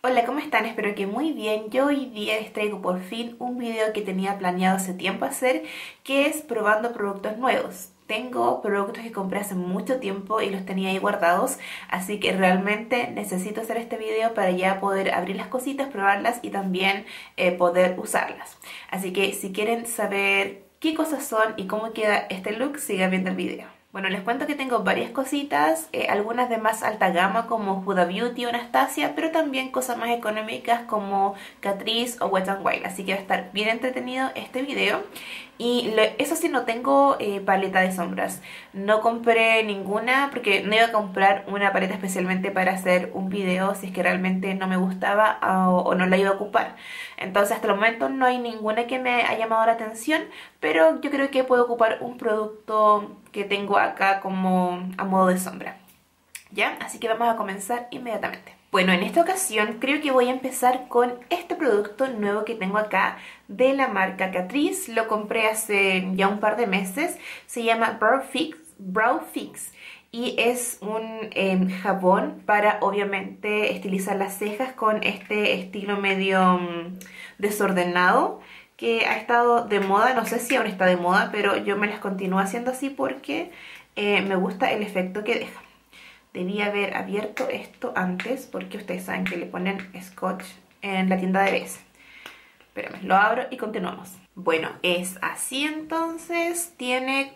Hola, ¿cómo están? Espero que muy bien. Yo hoy día les traigo por fin un video que tenía planeado hace tiempo hacer, que es probando productos nuevos. Tengo productos que compré hace mucho tiempo y los tenía ahí guardados, así que realmente necesito hacer este video para ya poder abrir las cositas, probarlas y también poder usarlas. Así que si quieren saber qué cosas son y cómo queda este look, sigan viendo el video. Bueno, les cuento que tengo varias cositas, algunas de más alta gama como Huda Beauty o Anastasia, pero también cosas más económicas como Catrice o Wet n Wild, así que va a estar bien entretenido este video. Y eso sí, no tengo paleta de sombras, no compré ninguna porque no iba a comprar una paleta especialmente para hacer un video si es que realmente no me gustaba o no la iba a ocupar. Entonces hasta el momento no hay ninguna que me haya llamado la atención, pero yo creo que puedo ocupar un producto que tengo acá como a modo de sombra. ¿Ya? Así que vamos a comenzar inmediatamente. Bueno, en esta ocasión creo que voy a empezar con este producto nuevo que tengo acá de la marca Catrice. Lo compré hace ya un par de meses. Se llama Brow Fix y es un jabón para obviamente estilizar las cejas con este estilo medio desordenado que ha estado de moda. No sé si aún está de moda, pero yo me las continúo haciendo así porque me gusta el efecto que deja. Debía haber abierto esto antes porque ustedes saben que le ponen scotch en la tienda de BS. Espérame, lo abro y continuamos. Bueno, es así entonces. Tiene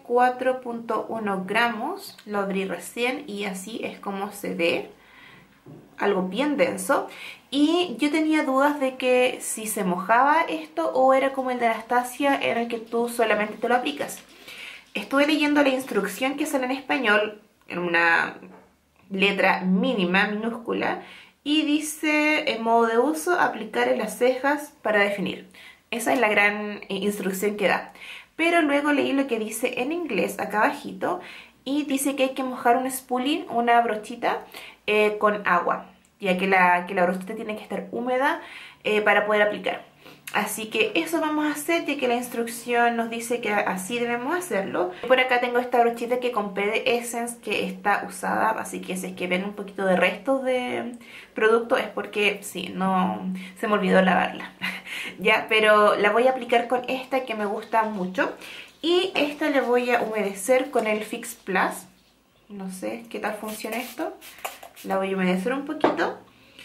4.1 gramos. Lo abrí recién y así es como se ve. Algo bien denso. Y yo tenía dudas de que si se mojaba esto o era como el de Anastasia, en el que tú solamente te lo aplicas. Estuve leyendo la instrucción que sale en español en una letra mínima, minúscula, y dice en modo de uso, aplicar en las cejas para definir. Esa es la gran instrucción que da. Pero luego leí lo que dice en inglés acá abajito y dice que hay que mojar un spoolie, una brochita, con agua, ya que la brochita tiene que estar húmeda para poder aplicar. Así que eso vamos a hacer, ya que la instrucción nos dice que así debemos hacerlo. Por acá tengo esta brochita que compré de Essence que está usada, así que si es que ven un poquito de restos de producto es porque sí, no se me olvidó lavarla. Ya, pero la voy a aplicar con esta que me gusta mucho. Y esta le voy a humedecer con el Fix Plus. No sé qué tal funciona esto. La voy a humedecer un poquito.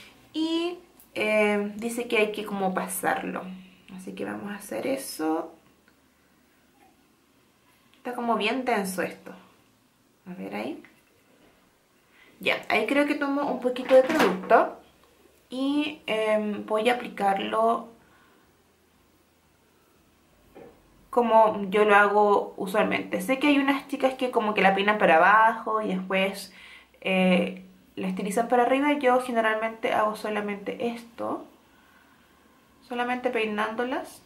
Y dice que hay que como pasarlo, así que vamos a hacer eso. Está como bien denso esto. A ver ahí. Ya, ahí creo que tomo un poquito de producto y voy a aplicarlo como yo lo hago usualmente. Sé que hay unas chicas que como que la peinan para abajo y después la estilizan para arriba. Yo generalmente hago solamente esto, solamente peinándolas.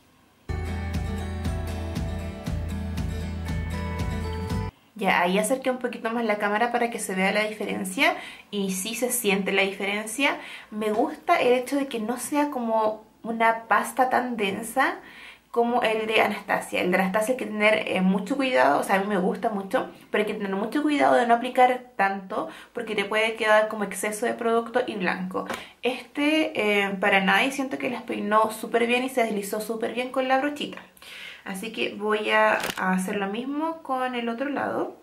Ya, ahí acerqué un poquito más la cámara para que se vea la diferencia y sí se siente la diferencia. Me gusta el hecho de que no sea como una pasta tan densa como el de Anastasia. El de Anastasia hay que tener mucho cuidado, o sea, a mí me gusta mucho, pero hay que tener mucho cuidado de no aplicar tanto porque te puede quedar como exceso de producto y blanco. Este para nada, y siento que las peinó súper bien y se deslizó súper bien con la brochita. Así que voy a hacer lo mismo con el otro lado.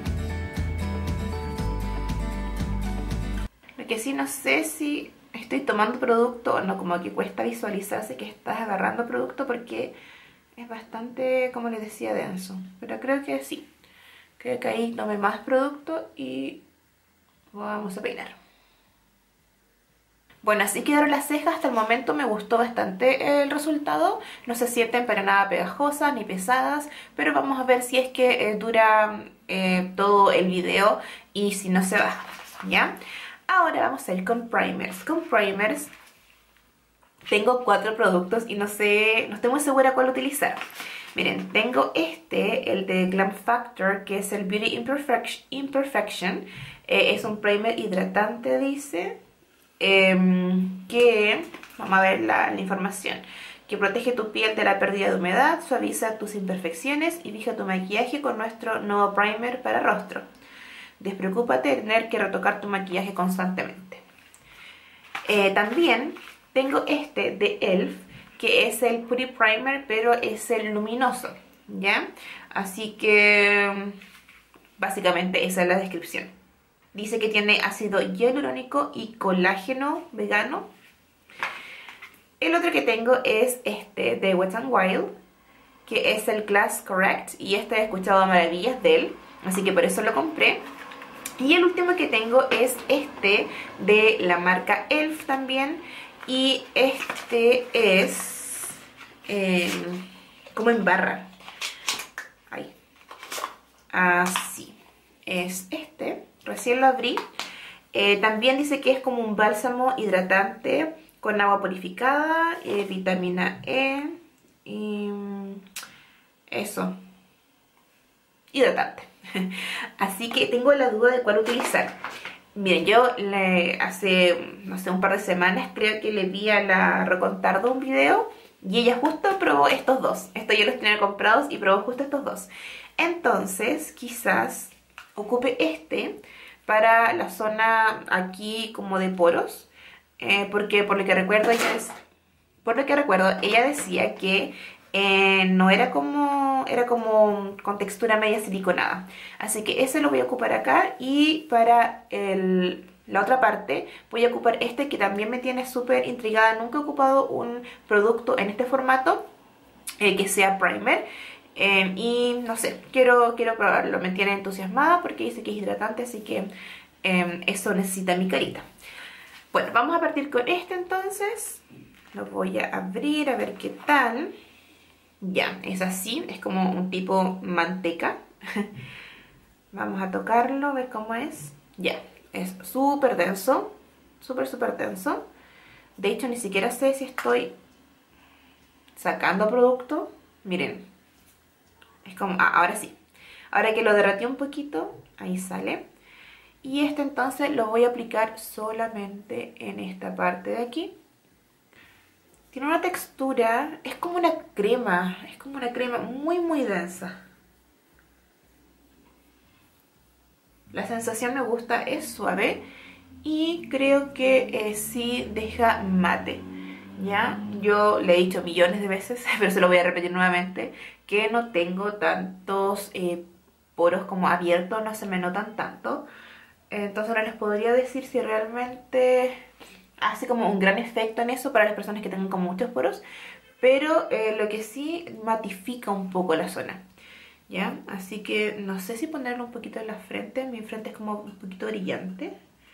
Lo que sí, no sé si estoy tomando producto o no, como que cuesta visualizarse que estás agarrando producto porque es bastante, como les decía, denso. Pero creo que sí. Creo que ahí tomé más producto y vamos a peinar. Bueno, así quedaron las cejas. Hasta el momento me gustó bastante el resultado. No se sienten para nada pegajosas ni pesadas, pero vamos a ver si es que dura todo el video y si no se baja, ¿ya? Ahora vamos a ir con primers. Con primers tengo 4 productos y no estoy muy segura cuál utilizar. Miren, tengo el de Glam Factor, que es el Beauty Imperfection. Es un primer hidratante, dice. Que, vamos a ver la información, que protege tu piel de la pérdida de humedad, suaviza tus imperfecciones y fija tu maquillaje con nuestro nuevo primer para rostro. Despreocúpate de tener que retocar tu maquillaje constantemente. También tengo este de ELF, que es el Putty Primer, pero es el luminoso, ¿ya? Así que básicamente esa es la descripción. Dice que tiene ácido hialurónico y colágeno vegano. El otro que tengo es este de Wet n Wild, que es el Glass Correct, y este he escuchado maravillas de él, así que por eso lo compré. Y el último que tengo es este de la marca ELF también, y este es como en barra. Ahí. Así. Es este. Recién lo abrí. También dice que es como un bálsamo hidratante con agua purificada, vitamina E y eso. Hidratante. Así que tengo la duda de cuál utilizar. Miren, yo hace, no sé, un par de semanas creo que le vi a la Rocontardo un video y ella justo probó estos dos. Estos yo los tenía comprados y probó justo estos dos. Entonces, quizás ocupe este para la zona aquí como de poros. Porque por lo que recuerdo ella decía que no era como, era como con textura media siliconada. Así que ese lo voy a ocupar acá, y para la otra parte voy a ocupar este que también me tiene súper intrigada. Nunca he ocupado un producto en este formato que sea primer. Y no sé, quiero probarlo, me tiene entusiasmada porque dice que es hidratante, así que eso necesita mi carita. Bueno, vamos a partir con este entonces. Lo voy a abrir a ver qué tal. Ya, es así, es como un tipo manteca. Vamos a tocarlo, ver cómo es. Ya, es súper denso, súper denso. De hecho, ni siquiera sé si estoy sacando producto. Miren, es como, ahora sí. Ahora que lo derretí un poquito, ahí sale. Y este entonces lo voy a aplicar solamente en esta parte de aquí. Tiene una textura, es como una crema muy densa. La sensación me gusta, es suave y creo que sí deja mate. ¿Ya? Yo le he dicho millones de veces, pero se lo voy a repetir nuevamente, que no tengo tantos poros como abiertos, no se me notan tanto. Entonces no les podría decir si realmente hace como un gran efecto en eso para las personas que tengan como muchos poros, pero lo que sí matifica un poco la zona, ¿ya? Así que no sé si ponerlo un poquito en la frente. Mi frente es como un poquito brillante.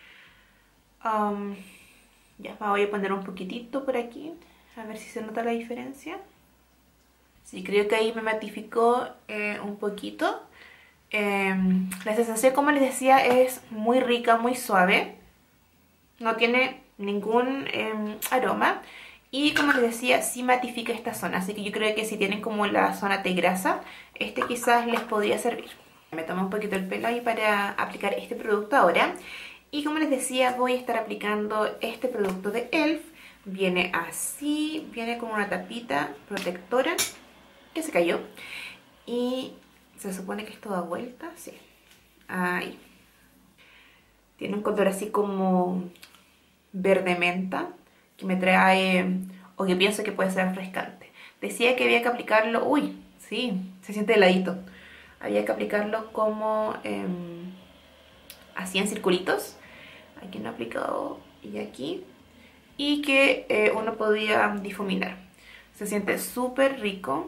Ya, voy a poner un poquitito por aquí, a ver si se nota la diferencia. Sí, creo que ahí me matificó un poquito. La sensación, como les decía, es muy rica, muy suave. No tiene ningún aroma. Y como les decía, sí matifica esta zona. Así que yo creo que si tienen como la zona de grasa, este quizás les podría servir. Me tomo un poquito el pelo ahí para aplicar este producto ahora. Y como les decía, voy a estar aplicando este producto de ELF. Viene así, viene con una tapita protectora que se cayó. Y se supone que esto da vuelta, sí. Ahí. Tiene un color así como verde menta, que me trae, o que pienso que puede ser refrescante. Decía que había que aplicarlo, uy, sí, se siente heladito. Había que aplicarlo como así en circulitos. Aquí no he aplicado y aquí. Y que uno podía difuminar. Se siente súper rico.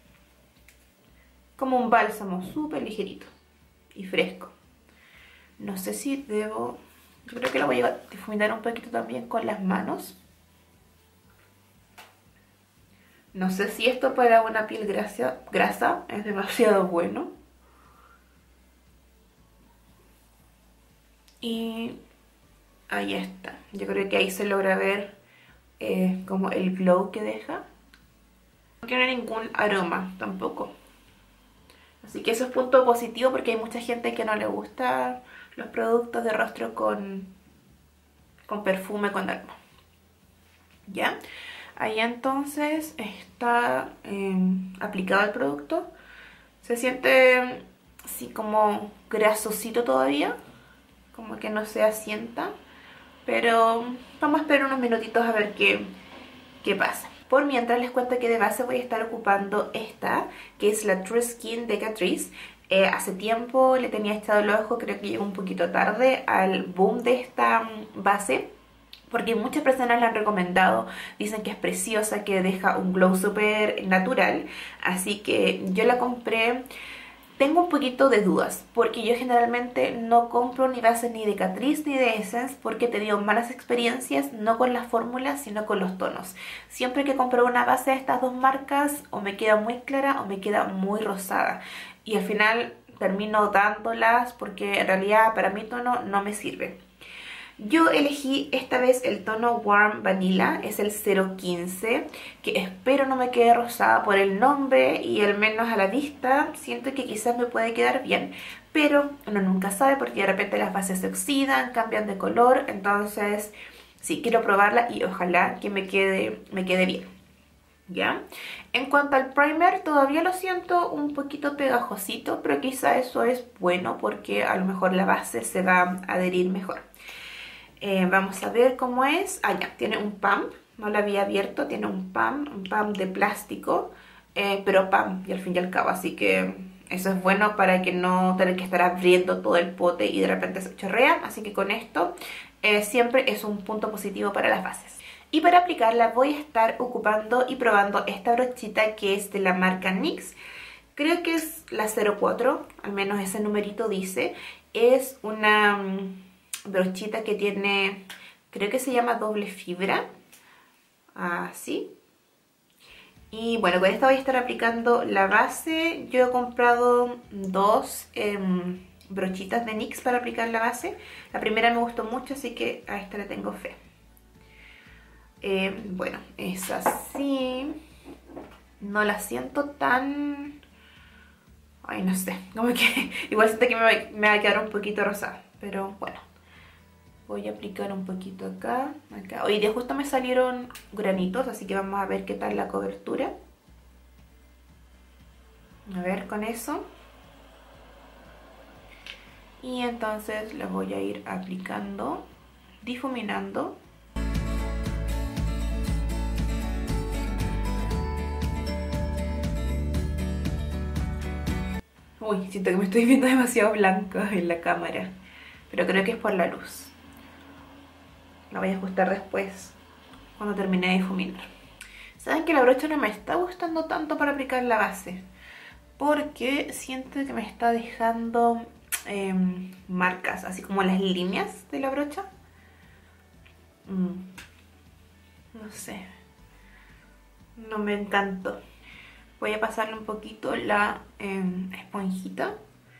Como un bálsamo súper ligerito y fresco. No sé si debo... Yo creo que lo voy a difuminar un poquito también con las manos. No sé si esto para una piel grasa es demasiado bueno. Y ahí está. Yo creo que ahí se logra ver como el glow que deja. No tiene ningún aroma tampoco. Así que eso es punto positivo, porque hay mucha gente que no le gusta los productos de rostro con perfume, con aroma. ¿Ya? Ahí entonces está aplicado el producto. Se siente así como grasosito todavía, como que no se asienta. pero vamos a esperar unos minutitos a ver qué pasa. Por mientras les cuento que de base voy a estar ocupando esta, que es la True Skin de Catrice. Hace tiempo le tenía echado el ojo, creo que llegó un poquito tarde al boom de esta base, porque muchas personas la han recomendado, dicen que es preciosa, que deja un glow súper natural, así que yo la compré. Tengo un poquito de dudas, porque yo generalmente no compro ni bases ni de Catrice ni de Essence, porque he tenido malas experiencias, no con las fórmulas, sino con los tonos. Siempre que compro una base de estas dos marcas, o me queda muy clara o me queda muy rosada. Y al final termino dándolas porque en realidad para mi tono no me sirve. Yo elegí esta vez el tono Warm Vanilla, es el 015, que espero no me quede rosada por el nombre y al menos a la vista siento que quizás me puede quedar bien, pero uno nunca sabe porque de repente las bases se oxidan, cambian de color, entonces sí, quiero probarla y ojalá que me quede bien. ¿Ya? En cuanto al primer, todavía lo siento un poquito pegajosito, pero quizá eso es bueno porque a lo mejor la base se va a adherir mejor. Vamos a ver cómo es. Ah, ya, tiene un pump, no lo había abierto, tiene un pump de plástico, pero pump y al fin y al cabo, así que eso es bueno para que no tener que estar abriendo todo el pote y de repente se chorrea, así que con esto siempre es un punto positivo para las bases. Y para aplicarla voy a estar ocupando y probando esta brochita que es de la marca NYX. Creo que es la 04, al menos ese numerito dice. Es una brochita que tiene, creo que se llama doble fibra, así. Y bueno, con esta voy a estar aplicando la base. Yo he comprado dos brochitas de NYX para aplicar la base. La primera me gustó mucho, así que a esta le tengo fe. Bueno, es así. No la siento tan... Ay, no sé, como que igual siento que me va a quedar un poquito rosada, pero bueno. Voy a aplicar un poquito acá. Hoy día justo me salieron granitos, así que vamos a ver qué tal la cobertura. A ver, con eso. Y entonces la voy a ir aplicando, difuminando. Uy, siento que me estoy viendo demasiado blanca en la cámara, pero creo que es por la luz. La voy a ajustar después, cuando termine de difuminar. Saben que la brocha no me está gustando tanto para aplicar la base, porque siento que me está dejando marcas, así como las líneas de la brocha. No sé, no me encantó. Voy a pasarle un poquito la esponjita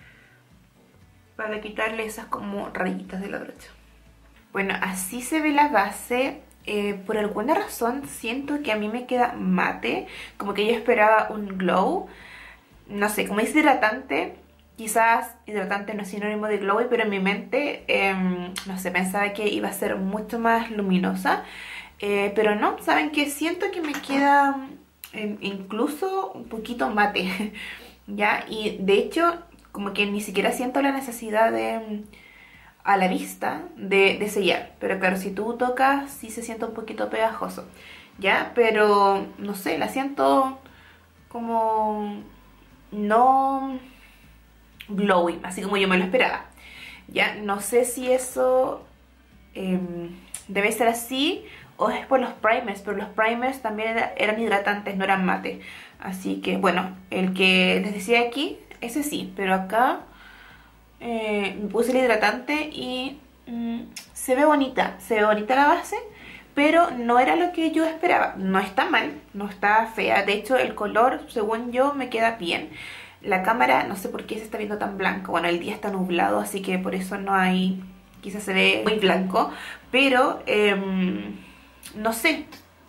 para quitarle esas como rayitas de la brocha. Bueno, así se ve la base. Por alguna razón siento que a mí me queda mate, como que yo esperaba un glow. No sé, como es hidratante, quizás hidratante no es sinónimo de glowy, pero en mi mente, no sé, pensaba que iba a ser mucho más luminosa. Pero no, ¿saben qué? Siento que me queda incluso un poquito mate, ¿ya? Y de hecho, como que ni siquiera siento la necesidad de... a la vista de sellar, pero claro, si tú tocas sí se siente un poquito pegajoso, ¿ya? Pero no sé, la siento como no glowy, así como yo me lo esperaba, ¿ya? No sé si eso debe ser así o es por los primers, pero los primers también eran hidratantes, no eran mate, así que bueno, el que les decía aquí, ese sí, pero acá me puse el hidratante y se ve bonita la base, pero no era lo que yo esperaba. No está mal, no está fea, de hecho el color según yo me queda bien. La cámara no sé por qué se está viendo tan blanco, bueno, el día está nublado, así que por eso no hay, quizás se ve muy blanco, pero no sé,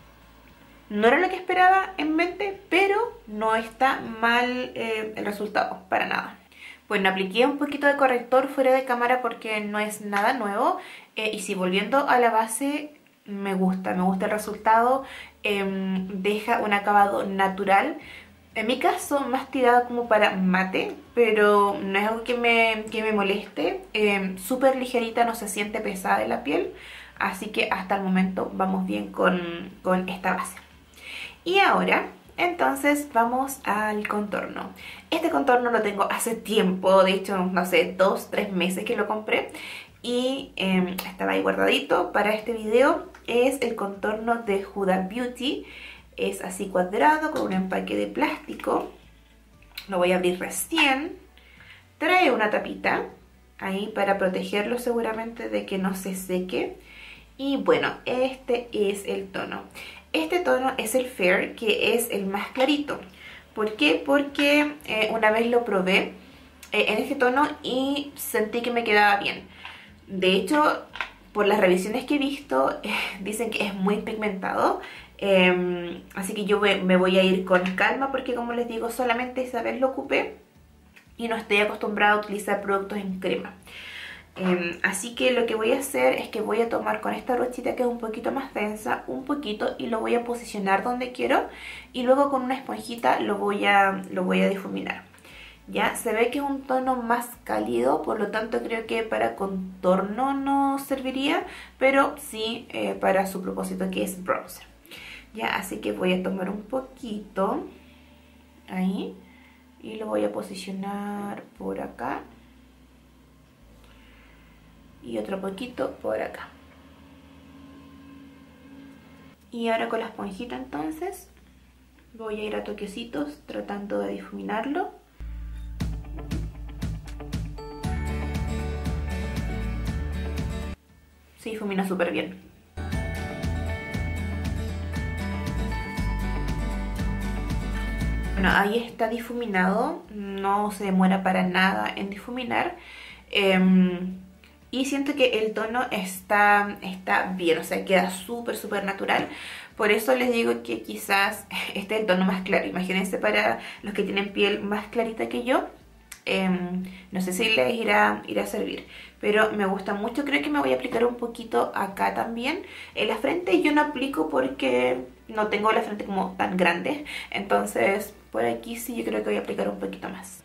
no era lo que esperaba en mente, pero no está mal el resultado, para nada. Bueno, apliqué un poquito de corrector fuera de cámara porque no es nada nuevo. Y sí, volviendo a la base, me gusta el resultado. Deja un acabado natural. En mi caso, más tirada como para mate, pero no es algo que me moleste. Súper ligerita, no se siente pesada en la piel. así que hasta el momento vamos bien con esta base. Y ahora entonces vamos al contorno. Este contorno lo tengo hace tiempo, de hecho no sé, 2-3 meses que lo compré y estaba ahí guardadito para este video. Es el contorno de Huda Beauty, es así cuadrado con un empaque de plástico. Lo voy a abrir recién. Trae una tapita ahí para protegerlo seguramente de que no se seque. Y bueno, este es el tono. Este tono es el Fair, que es el más clarito. ¿Por qué? Porque una vez lo probé en este tono y sentí que me quedaba bien. De hecho, por las revisiones que he visto, dicen que es muy pigmentado. Así que yo me voy a ir con calma porque, como les digo, solamente esa vez lo ocupé y no estoy acostumbrada a utilizar productos en crema. Así que lo que voy a hacer es que voy a tomar con esta brochita, que es un poquito más densa, un poquito, y lo voy a posicionar donde quiero, y luego con una esponjita lo voy a difuminar. Ya se ve que es un tono más cálido, por lo tanto creo que para contorno no serviría, pero sí para su propósito, que es bronzer. Ya, así que voy a tomar un poquito ahí y lo voy a posicionar por acá y otro poquito por acá. Y ahora con la esponjita entonces voy a ir a toquecitos tratando de difuminarlo. Se difumina súper bien. Bueno, ahí está difuminado, no se demora para nada en difuminar. Y siento que el tono está bien, o sea, queda súper natural. Por eso les digo que quizás este es el tono más claro. Imagínense para los que tienen piel más clarita que yo. No sé si les irá a servir, pero me gusta mucho. Creo que me voy a aplicar un poquito acá también. En la frente yo no aplico porque no tengo la frente como tan grande. Entonces por aquí sí yo creo que voy a aplicar un poquito más.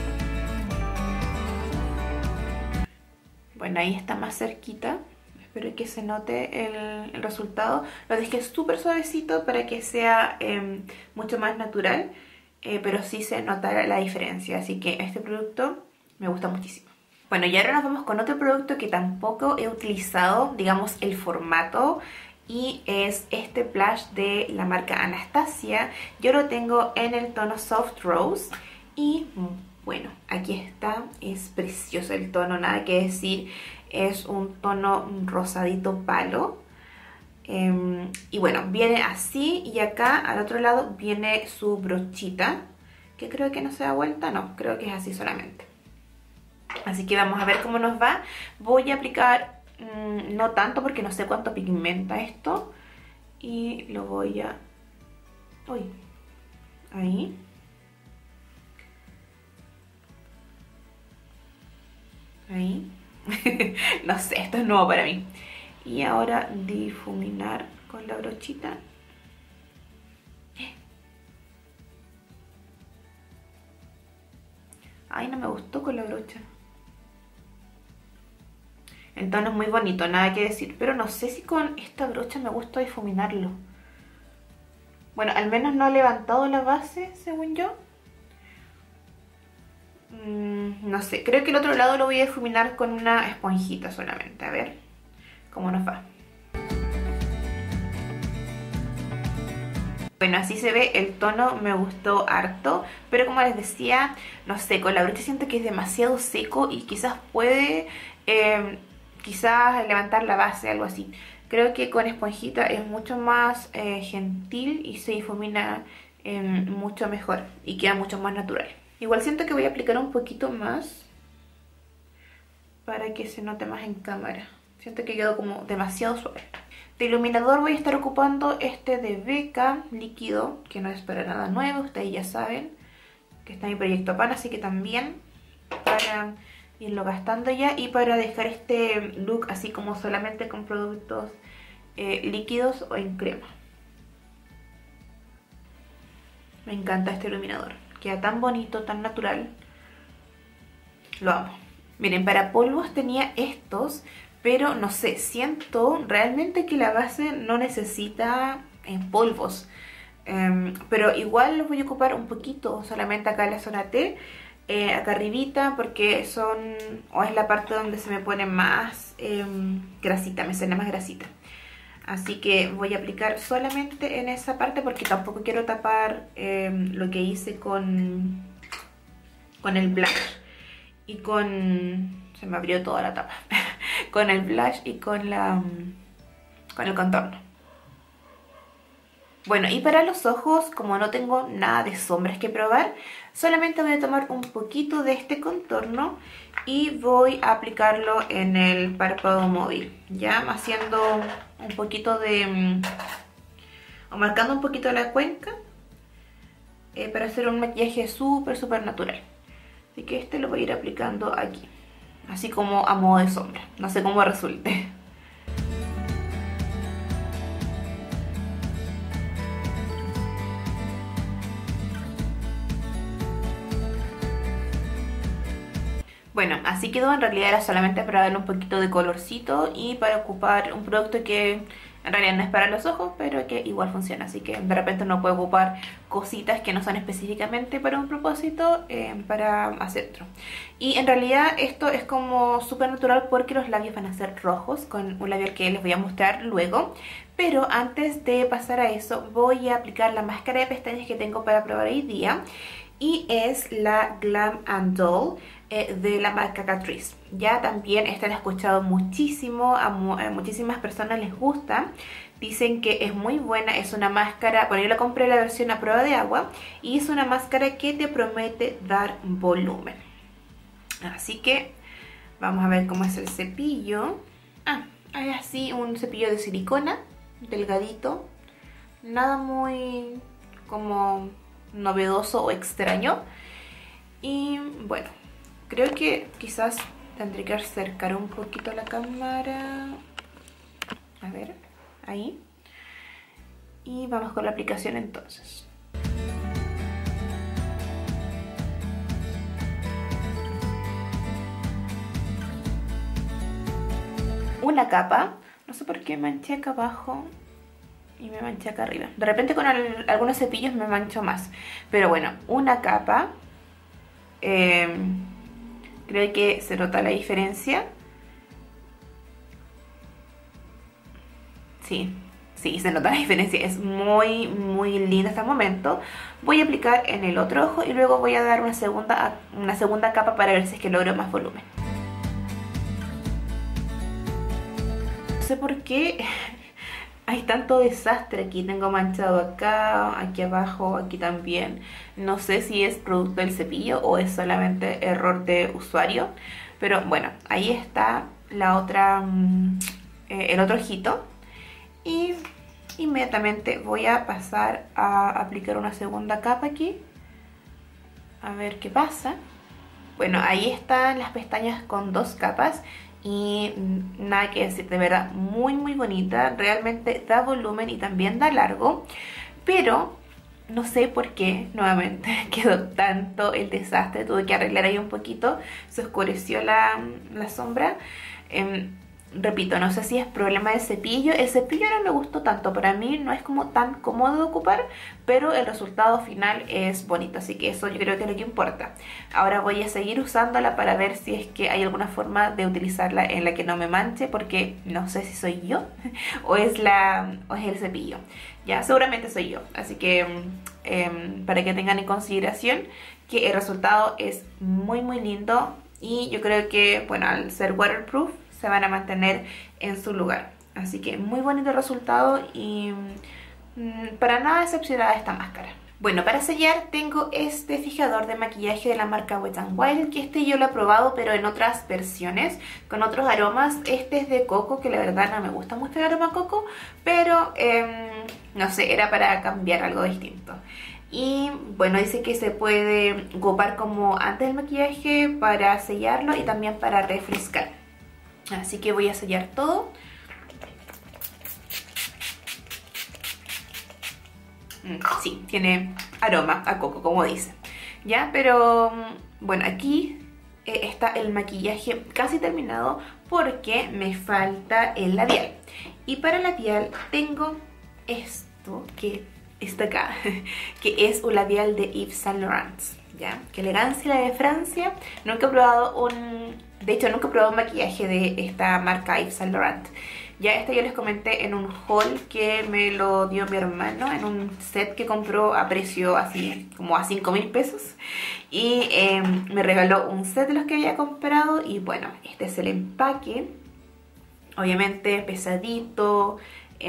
Bueno, ahí está más cerquita. Espero que se note el resultado. Lo dejé súper suavecito para que sea mucho más natural. Pero sí se nota la diferencia. Así que este producto me gusta muchísimo. Bueno, y ahora nos vamos con otro producto que tampoco he utilizado, digamos, el formato. Y es este blush de la marca Anastasia. Yo lo tengo en el tono Soft Rose. Y bueno, aquí está. Es precioso el tono, nada que decir. Es un tono rosadito palo. Y bueno, viene así, y acá al otro lado viene su brochita, que creo que no se da vuelta, no, creo que es así solamente. Así que vamos a ver cómo nos va. Voy a aplicar no tanto porque no sé cuánto pigmenta esto, y lo voy a... uy, ahí. Ahí. No sé, esto es nuevo para mí. Y ahora difuminar con la brochita. Ay, no me gustó con la brocha. El tono es muy bonito, nada que decir. Pero no sé si con esta brocha me gusta difuminarlo. Bueno, al menos no he levantado la base, según yo. No sé, creo que el otro lado lo voy a difuminar con una esponjita solamente. A ver cómo nos va. Bueno, así se ve el tono, me gustó harto, pero como les decía, no sé, con la brocha siento que es demasiado seco y quizás puede quizás levantar la base, algo así. Creo que con esponjita es mucho más gentil y se difumina mucho mejor y queda mucho más natural. Igual siento que voy a aplicar un poquito más para que se note más en cámara. Siento que quedó como demasiado suave. De iluminador voy a estar ocupando este de Becca líquido, que no es para nada nuevo, ustedes ya saben que está en mi proyecto PAN, así que también para irlo gastando ya y para dejar este look así como solamente con productos líquidos o en crema. Me encanta este iluminador, queda tan bonito, tan natural, lo amo. Miren, para polvos tenía estos, pero no sé, siento realmente que la base no necesita polvos. Pero igual los voy a ocupar un poquito, solamente acá en la zona T, acá arribita, porque son, o es la parte donde se me pone más grasita, me sale más grasita. Así que voy a aplicar solamente en esa parte porque tampoco quiero tapar lo que hice con el blush y con... se me abrió toda la tapa. Con el blush y con el contorno. Bueno, y para los ojos, como no tengo nada de sombras que probar, solamente voy a tomar un poquito de este contorno y voy a aplicarlo en el párpado móvil, ya haciendo un poquito de... o marcando un poquito la cuenca para hacer un maquillaje súper natural. Así que este lo voy a ir aplicando aquí, así como a modo de sombra, no sé cómo resulte. Bueno, así quedó. En realidad era solamente para darle un poquito de colorcito y para ocupar un producto que en realidad no es para los ojos, pero que igual funciona. Así que de repente no puedo ocupar cositas que no son específicamente para un propósito para hacer otro. Y en realidad esto es como súper natural porque los labios van a ser rojos con un labial que les voy a mostrar luego. Pero antes de pasar a eso voy a aplicar la máscara de pestañas que tengo para probar hoy día. Y es la Glam and Doll de la marca Catrice. Ya también esta la he escuchado muchísimo, a muchísimas personas les gusta. Dicen que es muy buena, es una máscara, bueno, yo la compré la versión a prueba de agua y es una máscara que te promete dar volumen. Así que vamos a ver cómo es el cepillo. Es así un cepillo de silicona, delgadito, nada muy como novedoso o extraño. Y bueno, creo que quizás tendré que acercar un poquito la cámara. A ver, ahí. Y vamos con la aplicación entonces. Una capa. No sé por qué manché acá abajo y me manché acá arriba. De repente con algunos cepillos me mancho más. Pero bueno, una capa. Creo que se nota la diferencia. Sí, se nota la diferencia. Es muy linda hasta el momento. Voy a aplicar en el otro ojo y luego voy a dar una segunda capa para ver si es que logro más volumen. No sé por qué hay tanto desastre aquí. Tengo manchado acá, aquí abajo, aquí también. No sé si es producto del cepillo o es solamente error de usuario. Pero bueno, ahí está la otra, el otro ojito. Y inmediatamente voy a pasar a aplicar una segunda capa aquí. A ver qué pasa. Bueno, ahí están las pestañas con dos capas. Y nada que decir, de verdad, muy bonita. Realmente da volumen y también da largo. Pero no sé por qué, nuevamente, quedó tanto el desastre. Tuve que arreglar ahí un poquito. Se oscureció la sombra. Repito, no sé si es problema del cepillo. El cepillo no me gustó tanto. Para mí no es como tan cómodo de ocupar, pero el resultado final es bonito. Así que eso yo creo que es lo que importa. Ahora voy a seguir usándola para ver si es que hay alguna forma de utilizarla en la que no me manche, porque no sé si soy yo o es el cepillo. Ya, seguramente soy yo. Así que para que tengan en consideración que el resultado es muy lindo. Y yo creo que, bueno, al ser waterproof se van a mantener en su lugar. Así que muy bonito el resultado y para nada decepcionada esta máscara. Bueno, para sellar tengo este fijador de maquillaje de la marca Wet n Wild, que este yo lo he probado pero en otras versiones, con otros aromas. Este es de coco, que la verdad no me gusta mucho el aroma coco, pero no sé, era para cambiar algo distinto. Y bueno, dice que se puede ocupar como antes del maquillaje para sellarlo y también para refrescar. Así que voy a sellar todo. Sí, tiene aroma a coco, como dice. Ya, pero bueno, aquí está el maquillaje casi terminado. porque me falta el labial. Y para el labial tengo esto que está acá, que es un labial de Yves Saint Laurent, ¿ya? Qué elegancia la de Francia. Nunca he probado de hecho nunca he probado un maquillaje de esta marca Yves Saint Laurent. Ya esto yo les comenté en un haul que me lo dio mi hermano, en un set que compró a precio así como a 5.000 pesos. Y me regaló un set de los que había comprado. Y bueno, este es el empaque. Obviamente pesadito,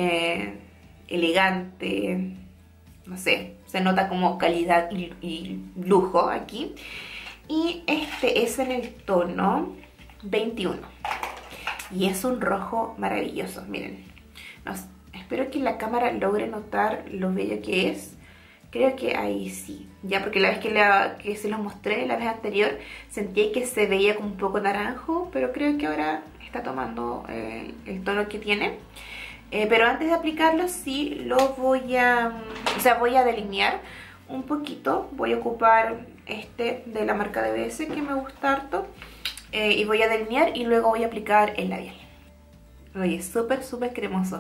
elegante, no sé, se nota como calidad y lujo aquí. Y este es en el tono 21. Y es un rojo maravilloso, miren. Espero que la cámara logre notar lo bello que es. Creo que ahí sí. Ya, porque la vez que se los mostré, la vez anterior, sentí que se veía como un poco naranjo. Pero creo que ahora está tomando el tono que tiene. Pero antes de aplicarlo sí lo voy a delinear un poquito. Voy a ocupar este de la marca DBS que me gusta harto. Y voy a delinear y luego voy a aplicar el labial. Oye, súper cremoso.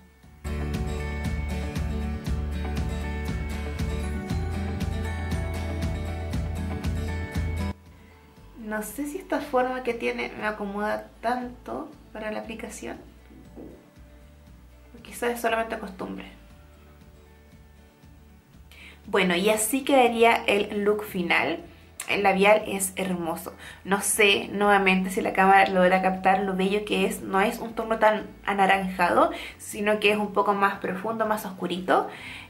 No sé si esta forma que tiene me acomoda tanto para la aplicación. O quizás es solamente costumbre. Bueno, y así quedaría el look final. El labial es hermoso. No sé nuevamente si la cámara logra captar lo bello que es. No es un tono tan anaranjado, sino que es un poco más profundo, más oscurito.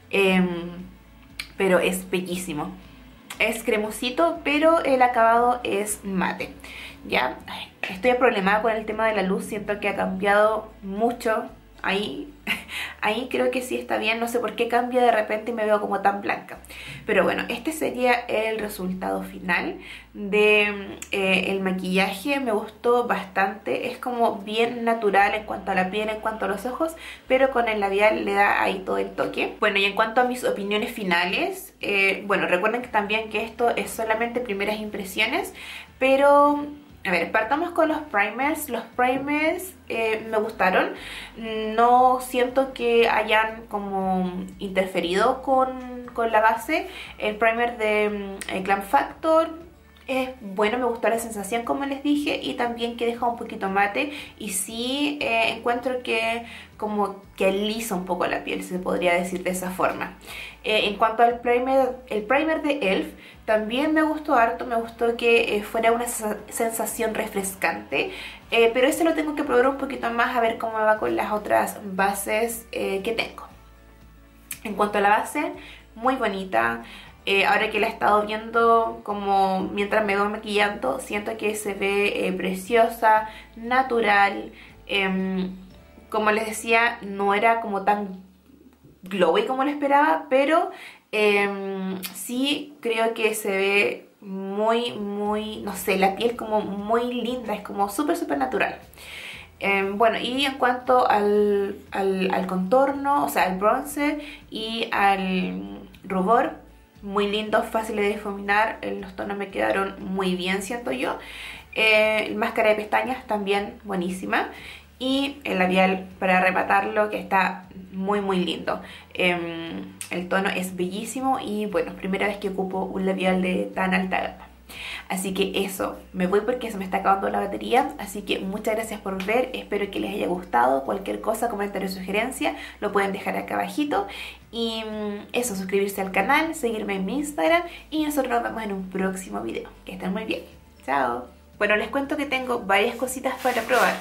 Pero es bellísimo. Es cremosito, pero el acabado es mate. Ya, estoy problemada con el tema de la luz. Siento que ha cambiado mucho. Ahí creo que sí está bien, no sé por qué cambia de repente y me veo como tan blanca. Pero bueno, este sería el resultado final de el maquillaje. Me gustó bastante, es como bien natural en cuanto a la piel, en cuanto a los ojos, pero con el labial le da ahí todo el toque. Bueno, y en cuanto a mis opiniones finales, bueno, recuerden que también que esto es solamente primeras impresiones, pero... A ver, partamos con los primers. Los primers me gustaron. No siento que hayan como interferido con la base. El primer de Glam Factor es bueno, me gustó la sensación como les dije. Y también que deja un poquito mate. Y sí encuentro que como que alisa un poco la piel, se podría decir de esa forma. En cuanto al el primer de ELF, también me gustó harto, me gustó que fuera una sensación refrescante, pero ese lo tengo que probar un poquito más a ver cómo me va con las otras bases que tengo. En cuanto a la base, muy bonita. Ahora que la he estado viendo como mientras me voy maquillando, siento que se ve preciosa, natural. Como les decía, no era como tan glowy como lo esperaba, pero sí creo que se ve muy, no sé, la piel como muy linda, es como súper natural. Bueno, y en cuanto al contorno, o sea, al bronzer y al rubor, muy lindo, fácil de difuminar, los tonos me quedaron muy bien, siento yo. Máscara de pestañas también buenísima. Y el labial para rematarlo, que está muy lindo. El tono es bellísimo y bueno, primera vez que ocupo un labial de tan alta gama. Así que eso, me voy porque se me está acabando la batería. Así que muchas gracias por ver, espero que les haya gustado. Cualquier cosa, comentario o sugerencia, lo pueden dejar acá abajito. Y eso, suscribirse al canal, seguirme en mi Instagram y nosotros nos vemos en un próximo video. Que estén muy bien, chao. Bueno, les cuento que tengo varias cositas para probar.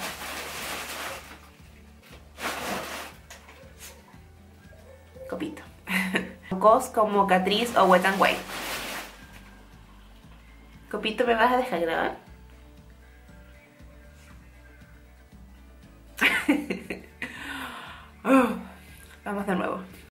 Copito. Cos como Catrice o Wet n Wild. Copito, ¿me vas a dejar grabar? Vamos de nuevo.